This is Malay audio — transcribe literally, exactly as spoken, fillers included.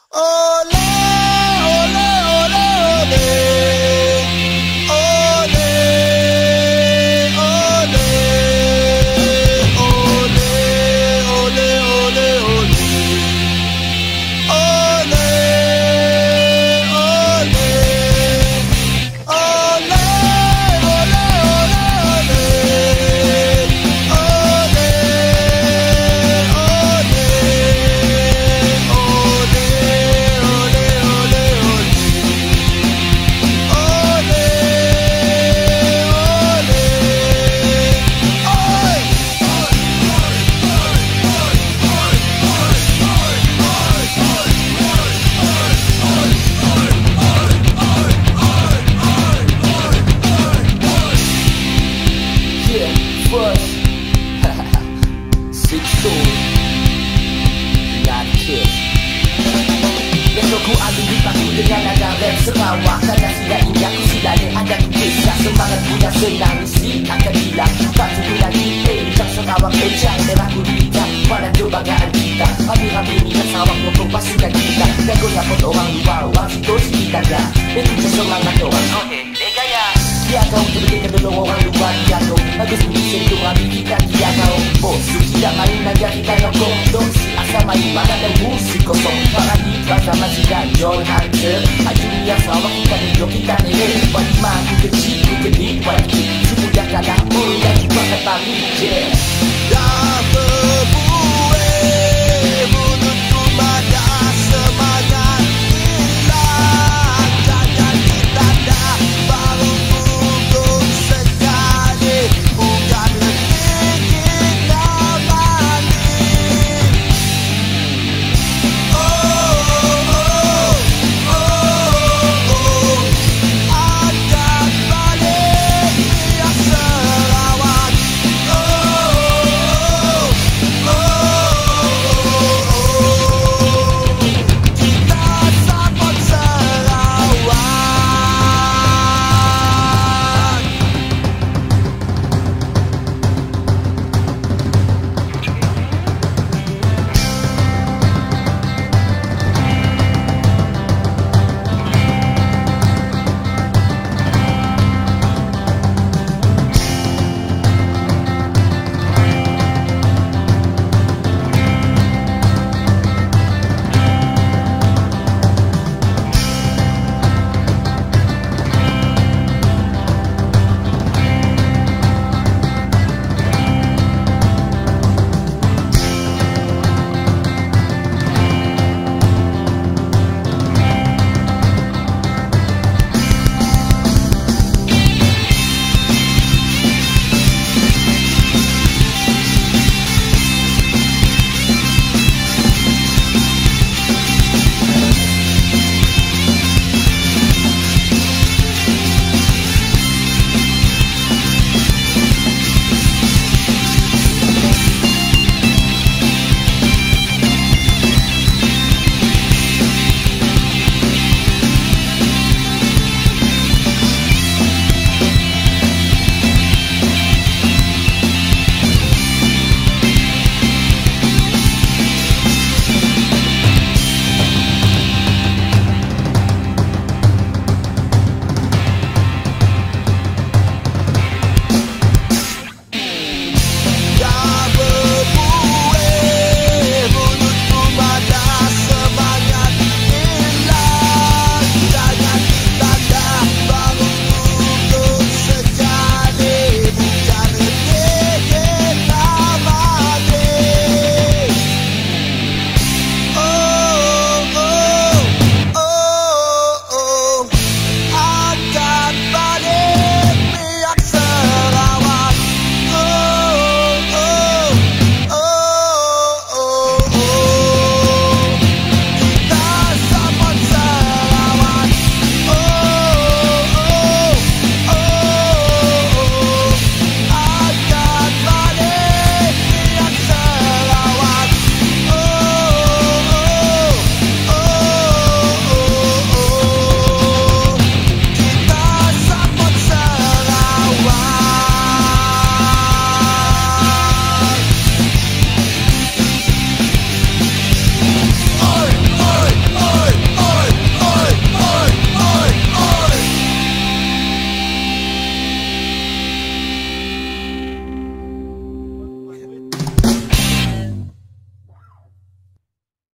Ole, ole, ole, ole. Ole, ole. Ole, ole, ole, ole. Ole, ole. Ole, ole, ole, ole. Ole, dengan nada rap Sarawak karena sila ini aku sila ni ada kisah semangat punya senang mesti akan hilang tak tunggu lagi eh tak Sarawak pencang merah gurita pada kebanggaan kita habis-habis ni kan Sarawak ngomong pasukan kita dan goyang pun orang luar orang situ sekitar dah itu semangat orang okey eh gaya dia kau berbeza dengan orang luar dia kau bagus ni sentuh habis kita dia kau bos tidak main aja kita ngomong dosi asal main pada dan musik kosong para di sama sila John Hunter Ajunya Sarawak kita hidup kita nenek bagi mahu kecil ku gede bagi semudah kalah pun dan juga kata je